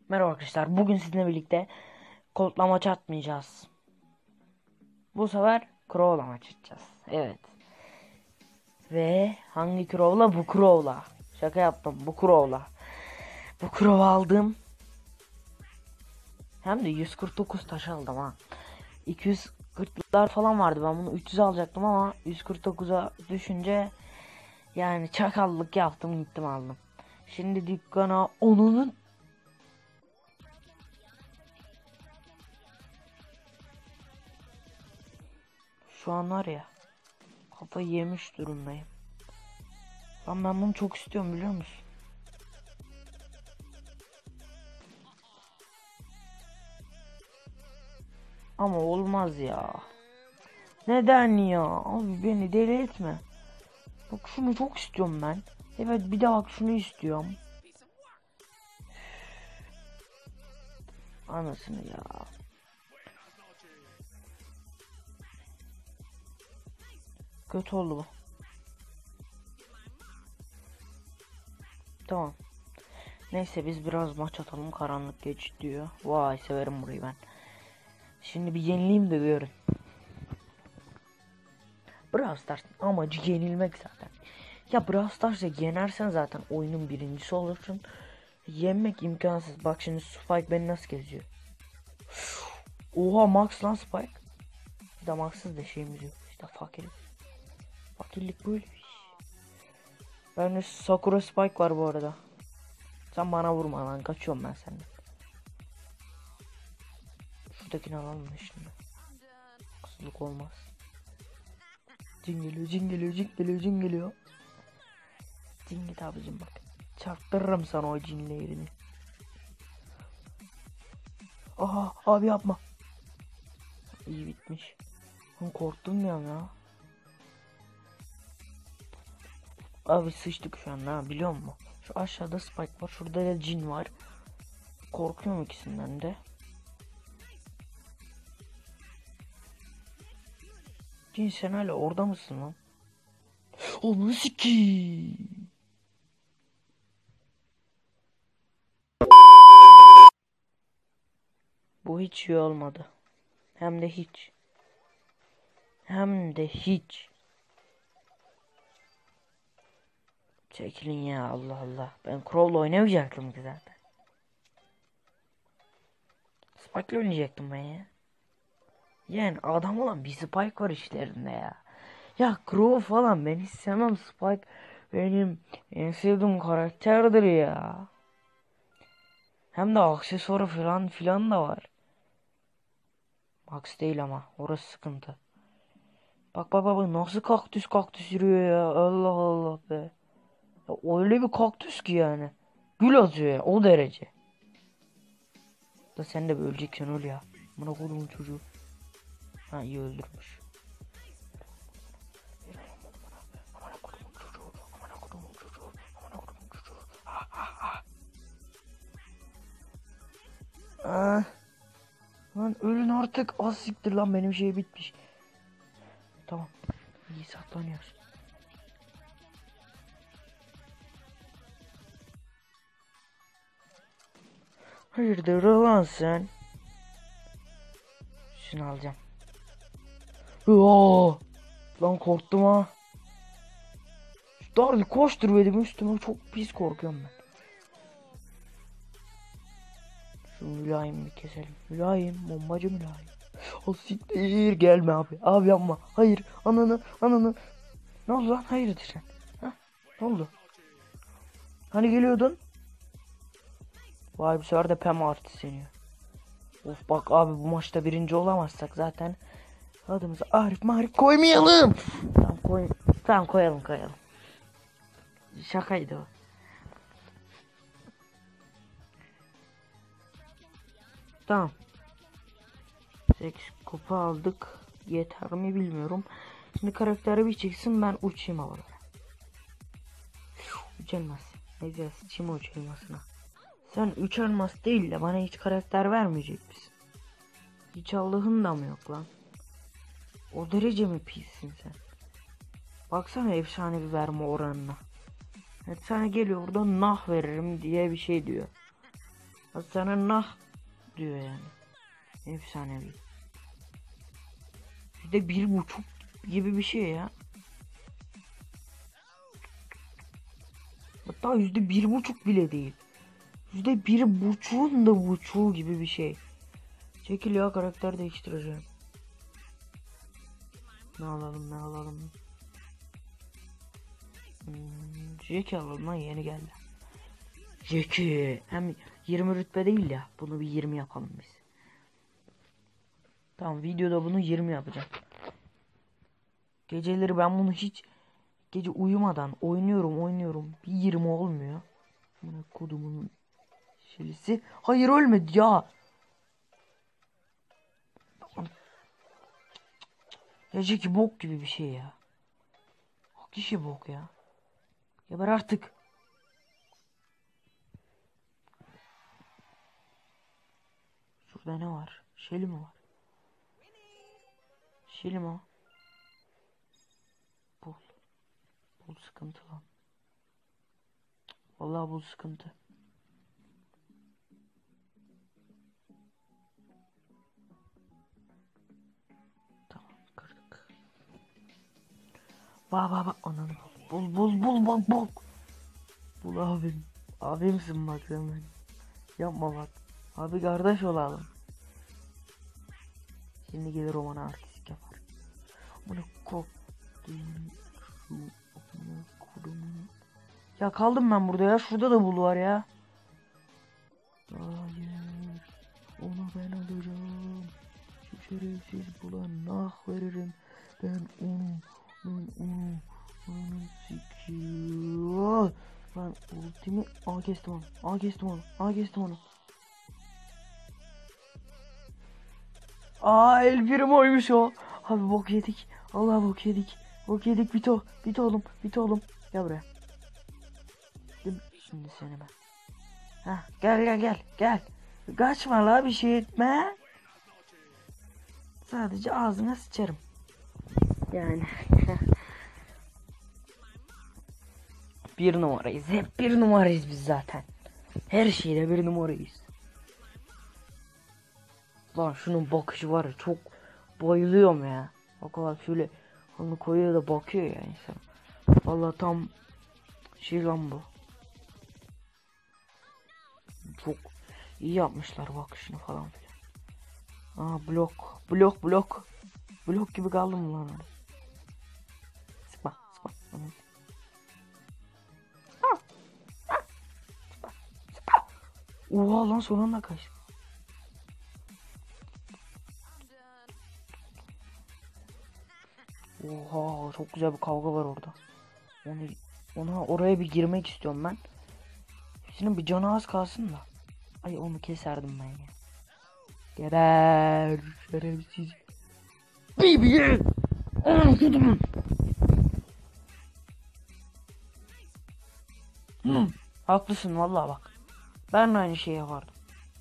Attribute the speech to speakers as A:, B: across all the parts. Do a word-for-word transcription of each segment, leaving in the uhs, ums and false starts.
A: Merhaba arkadaşlar. Bugün sizinle birlikte Colt'la maç atmayacağız. Bu sefer Crow'la maç atacağız. Evet. Ve hangi Crow'la? Bu Crow'la. Şaka yaptım. Bu Crow'la. Bu Crow'u aldım. Hem de yüz kırk dokuz taş aldım ha. iki yüz kırklar falan vardı. Ben bunu üç yüz alacaktım ama yüz kırk dokuza düşünce yani çakallık yaptım, gittim aldım. Şimdi dükkana onun şu an var ya, kafayı yemiş durumdayım. Lan ben bunu çok istiyorum, biliyor musun? Ama olmaz ya. Neden ya? Abi beni deli etme. Bak şunu çok istiyorum ben. Evet, bir de bak şunu istiyorum. Anasını ya. Kötü oldu bu. Tamam. Neyse biz biraz maç atalım, karanlık geç diyor. Vay, severim burayı ben. Şimdi bir yenileyim de görün. Brawl Stars amacı yenilmek zaten. Ya Brawl Stars'ı yenersen zaten oyunun birincisi olursun. Yenmek imkansız. Bak şimdi Spike beni nasıl geziyor. Oha, Max lan Spike. Bir de Max'sız da şeyimiz yok. İşte fakirlik. Fakirlik böyle bir şey. Bende Sakura Spike var bu arada. Sen bana vurma lan, kaçıyorum ben senden. Şuradakini alalım da şimdi. Haksızlık olmaz. Cin geliyor, cin geliyor, cin geliyor, cin geliyor. Cin git abicim bak. Çarptırırım sana o cinlerini. Aha abi yapma. İyi bitmiş. Ben korktum ya ya. Abi sıçtık şu an, ha biliyor musun? Şu aşağıda Spike var, şurada da cin var. Korkuyorum ikisinden de. Cin sen hala orada mısın lan? Onu siki. Bu hiç iyi olmadı. Hem de hiç. Hem de hiç. Çekilin ya, Allah Allah. Ben Crow'la oynamayacaktım ki zaten. Spike'la oynayacaktım ben ya. Yani adam olan bir Spike var işlerinde ya. Ya Crow falan ben istemem. Spike benim en sevdiğim karakterdir ya. Hem de aksesuarı falan filan da var. Max değil ama orası sıkıntı. Bak bak bak nasıl kaktüs kaktüs yürüyor ya. Allah Allah be. Ya öyle bir kaktüs ki yani. Gül atıyor ya, o derece. Da sen de öleceksin öl ya. Bana kodumun çocuğu. Ha, iyi öldürmüş. Ah, lan ölün artık, az siktir lan, benim şey bitmiş. Tamam, iyi saklanıyoruz. Hayırdır lan sen? Şunu alacağım. Aa, lan korktum ha. Darlı koştur benim üstüme, çok pis korkuyorum ben. Şu mülayim bir keselim. Mülayim, bombacı mülayim. O siktir, gelme abi. Abi yapma. Hayır, ananı ananı. Ne oldu lan? Hayırdır sen? Ha? Ne oldu? Hani geliyordun? Vay, bu sefer de Pem artist seni. Of bak abi, bu maçta birinci olamazsak zaten adımıza Arif Marif koymayalım. Tamam koy, tamam koyalım koyalım. Şakaydı o. Tamam. sekiz kupa aldık. Yeter mi bilmiyorum. Şimdi karakteri bir çıksın, ben uçayım havalara. Üç elmas. Ne diyorsun? Sıçayım uç elmasına. Sen üç elmas değil de bana hiç karakter vermeyecek misin? Hiç Allah'ın da mı yok lan? O derece mi pissin sen? Baksana efsane bir verme oranına. Evet, sana geliyor burada nah veririm diye bir şey diyor. Sana nah diyor yani. Efsanevi. İşte bir buçuk gibi bir şey ya. Hatta yüzde bir buçuk bile değil. Yüzde bir buçuğun da buçuğu gibi bir şey. Çekil ya, karakter değiştireceğim. Ne alalım ne alalım. Hmm, Jackie alalım lan, yeni geldi. Jackie hem yirmi rütbe değil ya, bunu bir yirmi yapalım biz. Tamam, videoda bunu yirmi yapacağım. Geceleri ben bunu hiç gece uyumadan oynuyorum oynuyorum. Bir yirmi olmuyor. Buna kodumun şilisi. Hayır, ölmedi ya. Ya Jackie bok gibi bir şey ya. Kişi bok ya. Geber artık. Şurada ne var? Şeli mi var? Şeli mi o? Bul. Bul sıkıntı lan. Vallahi bul sıkıntı. Tamam, kırdık. Bak bak bak, ananı bul. Bul bul bul bul bul. Bul abim. Abimsin bak sen benim. Yapma bak. Abi kardeş olalım. Şimdi gelir o bana artistik yapar. Bunu kop. Ya kaldım ben burada ya. Şurada da bul var ya. Hayır. Onu ben alacağım. Şu şerefsiz bulan nah veririm. Ben onu. Ben onu. Onu sikiyor. Ben ultimi. Aa kestim onu. Aa kestim onu. Aa kestim onu. Aa el birim oymuş o. Abi bok yedik. Allah bok yedik. Bok yedik bito. Bito oğlum. Bito oğlum. Gel buraya. Şimdi seni ben. Hah, gel gel gel gel. Kaçma la, bir şey etme. Sadece ağzına sıçarım. Yani. Bir numarayız. Hep bir numarayız biz zaten. Her şeyde bir numarayız. Lan şunun bakışı var ya, çok bayılıyorum ya. O kadar şöyle onu koyuyor da bakıyor ya insan. Vallahi tam şey lan bu. Çok iyi yapmışlar bakışını falan filan. Aa blok. Blok blok. Blok gibi kaldım lan. Sıkma sıkma. Oha lan, son anda kaçtı. Oha, çok güzel bir kavga var orada. Onu, ona oraya bir girmek istiyorum ben. Hepsinin bir canı az kalsın da. Ay onu keserdim ben ya. Geber şerefsiz. Bibi. Anladım. Hmm, haklısın vallahi bak. Ben de aynı şeyi yapardım.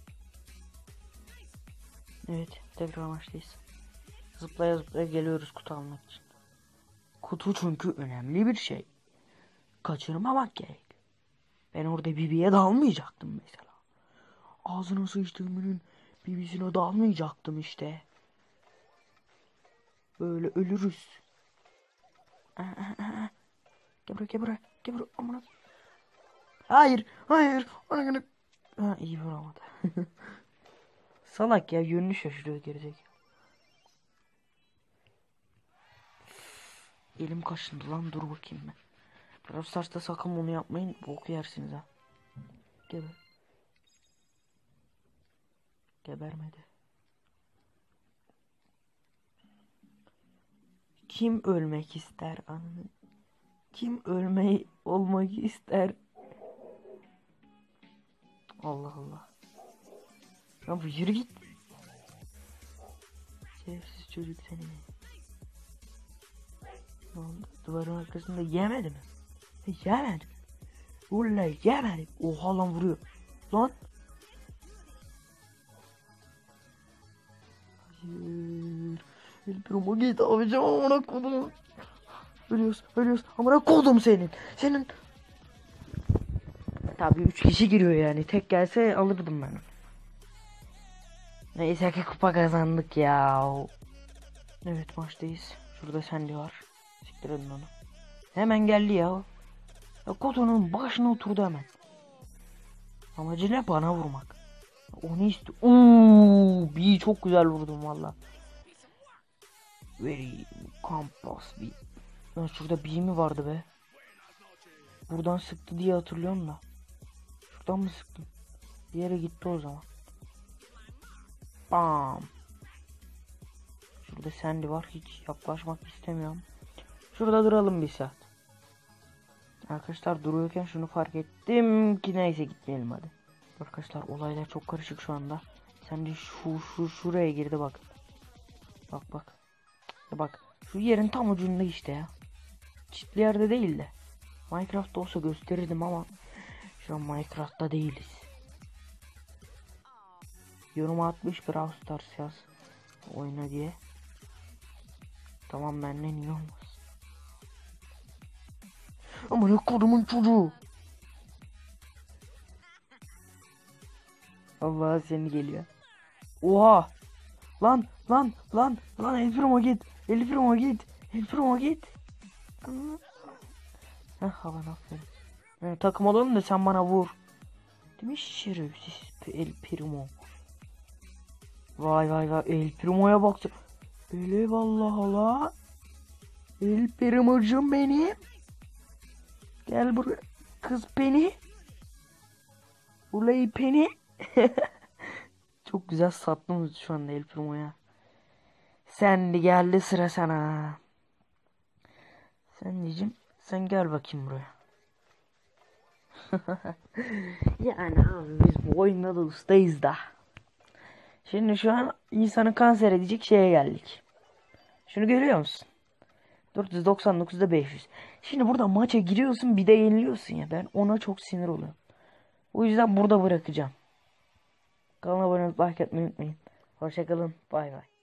A: Evet, tekrar maçtayız. Zıplaya zıplaya geliyoruz kutu almak için. Kutu çünkü önemli bir şey. Kaçırmamak gerek. Ben orada Bibi'ye dalmayacaktım mesela. Ağzına sıçtığımın Bibi'sine dalmayacaktım işte. Böyle ölürüz. Aa, aa, aa. Gel buraya gel buraya. Gel buraya. Amına. Hayır. Hayır. Ona göre. Ha, iyi vuramadı. Salak ya, yönünü şaşırıyor gelecek. Elim kaşındı lan, dur bakayım ben. Biraz saçta sakın bunu yapmayın, bok yersiniz ha. Geber. Gebermedi. Kim ölmek ister anını? Kim ölmeyi olmak ister? Allah Allah. Ya bu yürü git. Şerefsiz çocuk seni. Ne oldu? Duvarın arkasında yemedi mi? Yemedi. Vallahi yemedi. Oha lan, vuruyor. Lan. Hayır. El Primo git abicim, amına kodum. Ölüyoruz ölüyoruz amına kodum senin. Senin. Tabii üç kişi giriyor yani. Tek gelse alırdım ben. Neyse ki kupa kazandık ya. Evet maçtayız. Şurada Sandy var. Siktir edin onu. Hemen geldi ya. Ya Koto'nun başına oturdu hemen. Amacı ne? Bana vurmak. Onu istiyor. Uuu, bir çok güzel vurdum valla. Very compass bir. Ya şurada bir mi vardı be? Buradan sıktı diye hatırlıyorum da. Şuradan mı sıktım? Bir yere gitti o zaman. Bam. Şurada Sandy var. Hiç yaklaşmak istemiyorum. Şurada duralım bir saat. Arkadaşlar duruyorken şunu fark ettim ki neyse gitmeyelim hadi. Arkadaşlar olaylar çok karışık şu anda. Sandy şu şu şuraya girdi bak. Bak bak. Bak şu yerin tam ucunda işte ya. Çitli yerde değil de. Minecraft'ta olsa gösterirdim ama şu an Minecraft'ta değiliz. Yorum atmış Brawl Stars yaz. Oyna diye. Tamam benden iyi olmaz. Ama ne kodumun çocuğu. Allah seni geliyor. Oha. Lan lan lan lan El Primo git. El Primo git. El Primo git. Heh havan aferin. Yani takım olalım da sen bana vur. Demiş şerefsiz El Primo. Vay vay vay El Primo'ya bak. Öyle vallahi la. El Primo'cum benim. Gel buraya. Kız beni. Ulay beni. Çok güzel sattım şu anda El Primo'ya. Sen de geldi sıra sana. Sen diyeceğim. Sen gel bakayım buraya. Yani abi biz bu oyunda da ustayız da. Şimdi şu an insanı kanser edecek şeye geldik. Şunu görüyor musun? dört yüz doksan dokuzda beş yüz. Şimdi burada maça giriyorsun bir de yeniliyorsun ya. Ben ona çok sinir oluyorum. O yüzden burada bırakacağım. Kanala abone olup like atmayı unutmayın. Hoşçakalın. Bay bay.